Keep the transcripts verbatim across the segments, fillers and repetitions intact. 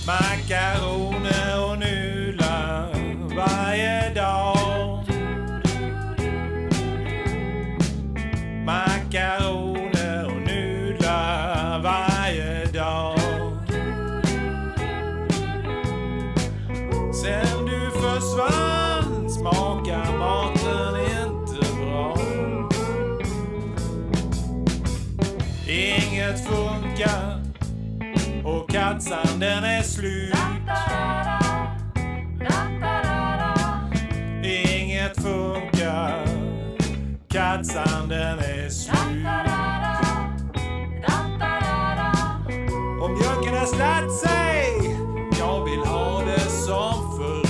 Makaroner och nudlar varje dag. Makaroner och nudlar varje dag. Sen du försvann smakar maten inte bra. Inget funkar och kattsanden är slut. Inget funkar, kattsanden är slut. Och mjölken har slätt sig, jag vill ha det som förut.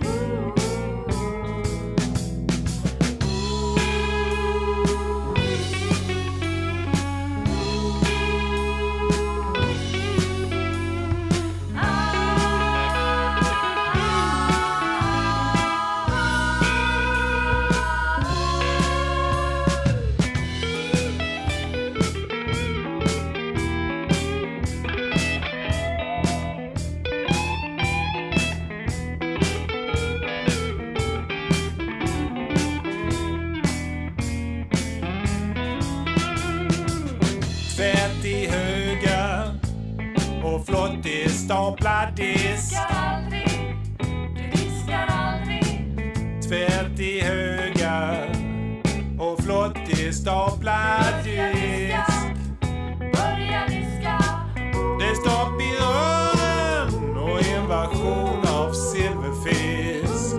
Tvätt i högar och flott i staplad disk. Aldrig, du viskar aldrig. Tvätt i högar och flott i staplad disk. Börja viska. Det är stopp i rören och invasion av silverfisk.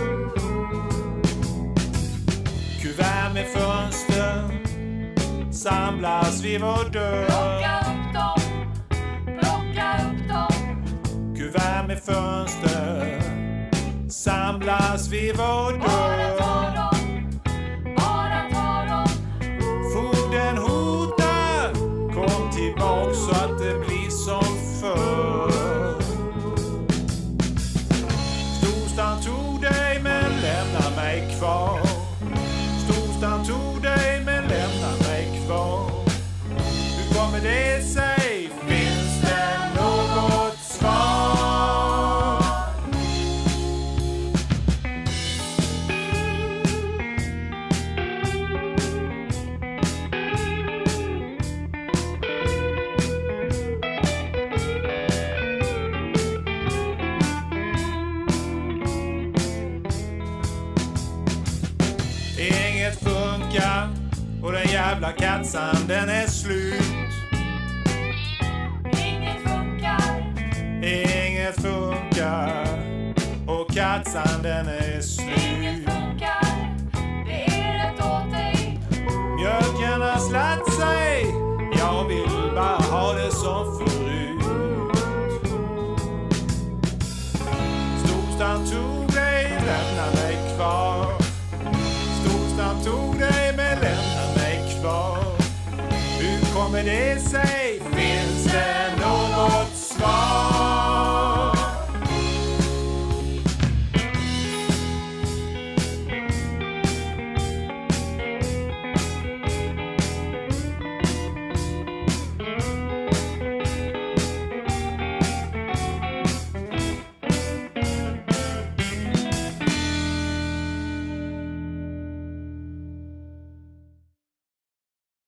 Kuvert med fönster samlas vid vår dörr. Plocka upp dem, plocka upp dem. Kuvert med fönster samlas vid vår Bara ta dörr. dem, bara ta dem. Fogden hotar, kom tillbaka så att det blir som förr. Storstan tog dig men lämna mig kvar. Storstan tog dig men lämna mig kvar. Hur kommer det sig? Finns det något svar? Inget funkar och den jävla kattsanden är slut. Inget funkar, Inget funkar och kattsanden är inget slut. funkar. Det är rätt åt dig. Mjölken har slätt sig, jag vill bara ha det som förut. Storstan tog dig, lämna mig kvar. Storstan tog dig men lämna mig kvar. Hur kommer det sig? Finns